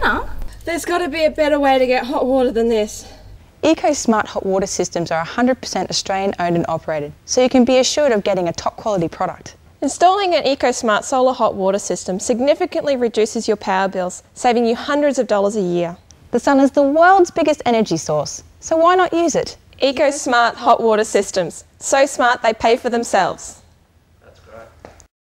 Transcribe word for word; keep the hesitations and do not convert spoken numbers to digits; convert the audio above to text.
Hannah? There's got to be a better way to get hot water than this. Eco Smart Hot Water systems are one hundred percent Australian owned and operated, so you can be assured of getting a top quality product. Installing an EcoSmart solar hot water system significantly reduces your power bills, saving you hundreds of dollars a year. The sun is the world's biggest energy source, so why not use it? EcoSmart hot water systems. So smart they pay for themselves.